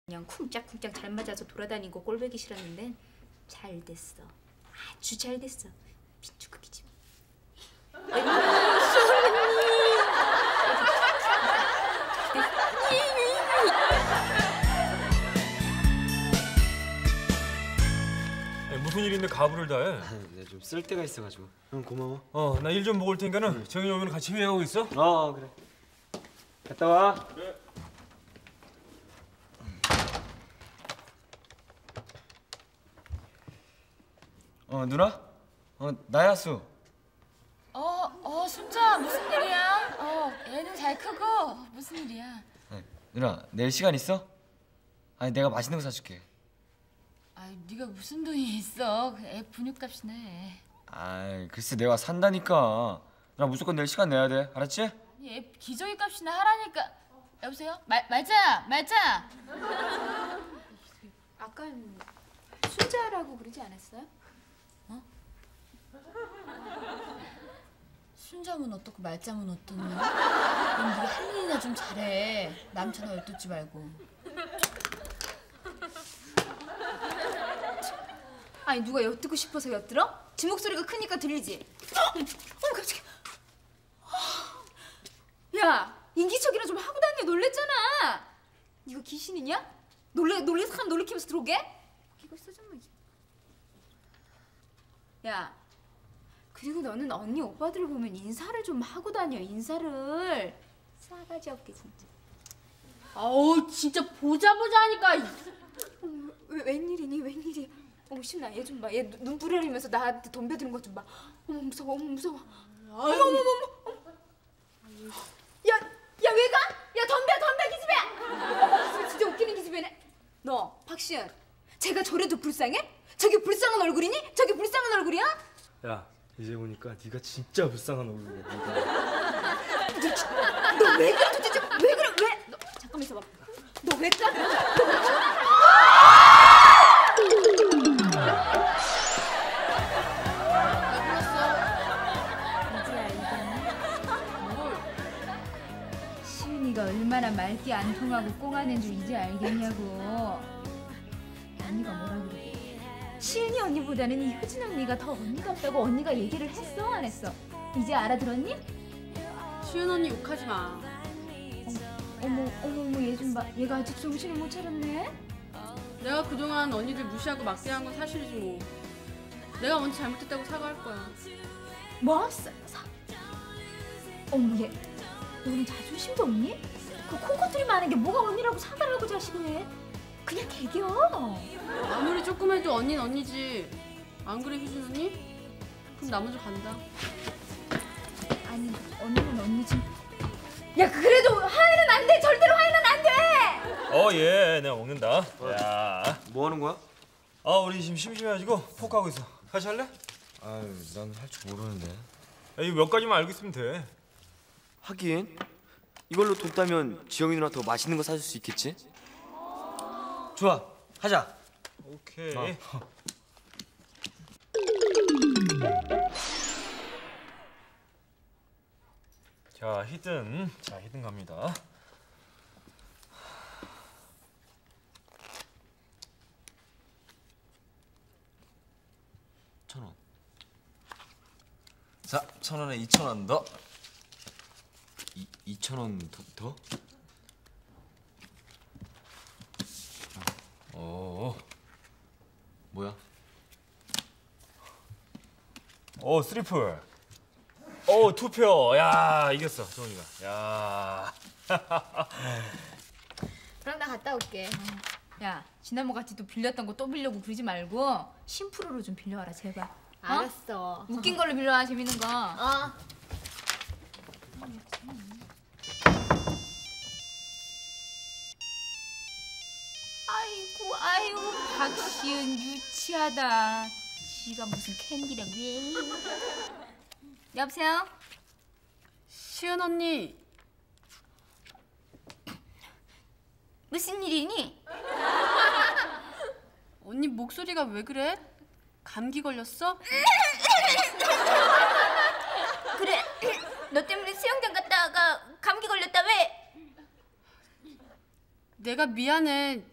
그냥 쿵짝쿵짝 잘 맞아서 돌아다니고 꼴보기 싫었는데 잘 됐어. 아주 잘 됐어. 빈축극이지. 무슨 일인데 가부를 다 해? 네, 좀 쓸 데가 있어가지고. 형 고마워. 나 일 좀 보고 올 테니까는 정현이 오면 같이 회의하고 있어. 그래. 갔다 와. 그래. 누나? 나야 수. 순자 무슨 일이야? 애는 잘 크고 무슨 일이야? 누나 내일 시간 있어? 아니 내가 맛있는 거 사줄게. 네가 무슨 돈이 있어? 애 분유값이 내. 글쎄 내가 산다니까. 누나 무조건 내일 시간 내야 돼. 알았지? 아니 애 기저귀 값이나 하라니까. 여보세요? 말자. 아까 순자라고 그러지 않았어요? 순자면 어떻고 말자면 어떠니? 넌 네가 할 일이나 좀 잘해. 남처럼 엿듣지 말고. 아니 누가 엿듣고 싶어서 엿들어? 지 목소리가 크니까 들리지? 깜짝이야. 야 인기척이나 좀 하고 다녀. 놀랬잖아. 이거 귀신이냐? 놀래서 사람 놀래키면서 들어오게? 이거 있어 정말. 야 그리고 너는 언니 오빠들을 보면 인사를 좀 하고 다녀. 인사를. 싸가지 없게 진짜. 아우 진짜 보자 하니까. 웬일이야? 어머 신나. 얘 좀 봐. 얘 눈 부려리면서 나한테 덤벼드는 것 좀 봐. 어머 무서워. 어머. 야 왜 가? 야 덤벼 기집애. 진짜 웃기는 기집애네. 너 박시은. 쟤가 저래도 불쌍해? 저게 불쌍한 얼굴이니? 저게 불쌍한 얼굴이야? 야 이제 보니까 네가 진짜 불쌍한 얼굴이야. 너 왜 그래 도대체? 왜 그래? 왜? 너 잠깐만 있어봐. 너 왜 그래? 시은이가 얼마나 말귀 안 통하고 꽁하는 줄 이제 알겠냐고. 언니가 뭐라 그러고. 시은이 언니보다는 이 효진 언니가 더 언니 같다고 언니가 얘기를 했어 안 했어? 이제 알아들었니? 시은 언니 욕하지 마. 어머 얘 좀 봐. 얘가 아직 정신을 못 차렸네. 내가 그동안 언니들 무시하고 막대한 건 사실이지 뭐. 내가 먼저 잘못했다고 사과할 거야. 뭐? 어머 얘 너는 자존심도 없니? 그 콩고들이 많은 게 뭐가 언니라고 사과를 하고 자식을 해? 그냥 개겨. 아무리 조금 해도 언니는 언니지. 안 그래 효진 언니? 그럼 나 먼저 간다. 아니 언니는 언니지. 야 그래도 화해는 안 돼. 절대로 화해는 안 돼. 예, 내가 먹는다. 야, 뭐 하는 거야? 우리 지금 심심해가지고 포크하고 있어. 같이 할래? 난 할 줄 모르는데. 이거 몇 가지만 알고 있으면 돼. 하긴 이걸로 돈 따면 지영이 누나 더 맛있는 거 사줄 수 있겠지? 좋아, 하자. 오케이. 자, 히든 갑니다. 천 자, 1,000원에 2,000원 더. 2,000원 더? 뭐야? 쓰리플. 투표. 야, 이겼어, 정훈이가. 야. 그럼 나 갔다 올게. 야 지난번 같이 또 빌렸던 거 또 빌려고 그러지 말고 심프로로 좀 빌려와라 제발. 알았어. 웃긴 걸로 빌려와. 재밌는 거. 아이고 박시은 유치하다. 지가 무슨 캔디랑 왜? 여보세요? 시은 언니. 무슨 일이니? 언니 목소리가 왜 그래? 감기 걸렸어? 그래. 너 때문에 수영장 갔다가 감기 걸렸다 왜? 내가 미안해.